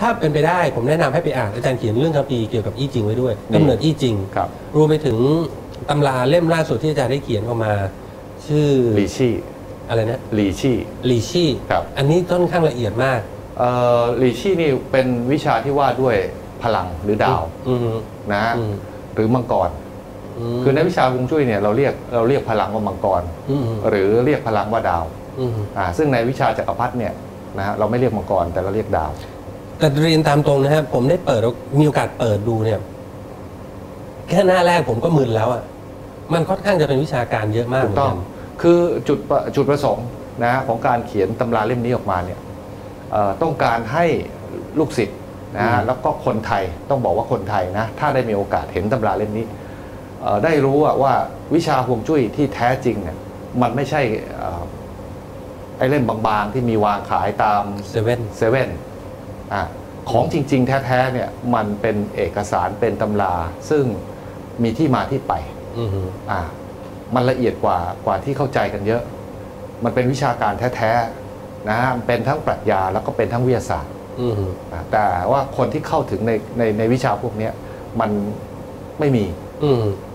ถ้าเป็นไปได้ผมแนะนำให้ไปอ่านอาจารย์เขียนเรื่องคัมภีร์เกี่ยวกับอี้จริงไว้ด้วยกำเนิดอี้จริงรวมไปถึงตำราเล่มล่าสุดที่อาจารย์ได้เขียนออกมาชื่อลีชี่อะไรนะลีชี่ครับอันนี้ค่อนข้างละเอียดมากลีชี่นี่เป็นวิชาที่ว่าด้วยพลังหรือดาวนะหรือมังกรคือในวิชาฮวงจุ้ยเนี่ยเราเรียกพลังว่ามังกรหรือเรียกพลังว่าดาวซึ่งในวิชาจักรพรรดิเนี่ยนะฮะเราไม่เรียกมังกรแต่เราเรียกดาวแต่เรียนตามตรงนะครับผมได้มีโอกาสเปิดดูเนี่ยแค่หน้าแรกผมก็มึนแล้วอ่ะมันค่อนข้างจะเป็นวิชาการเยอะมากถูกต้องคือจุดประสงค์นะของการเขียนตำราเล่มนี้ออกมาเนี่ยต้องการให้ลูกศิษย์นะแล้วก็คนไทยต้องบอกว่าคนไทยนะถ้าได้มีโอกาสเห็นตำราเล่มนี้ได้รู้ว่าวิชาฮวงจุ้ยที่แท้จริงเนี่ยมันไม่ใช่ไอ้เล่มบางๆที่มีวางขายตามเซเว่นของจริงๆแท้ๆเนี่ยมันเป็นเอกสารเป็นตำราซึ่งมีที่มาที่ไปมันละเอียดกว่าที่เข้าใจกันเยอะมันเป็นวิชาการแท้ๆนะเป็นทั้งปรัชญาแล้วก็เป็นทั้งวิทยาศาสตร์แต่ว่าคนที่เข้าถึงในวิชาพวกนี้มันไม่มี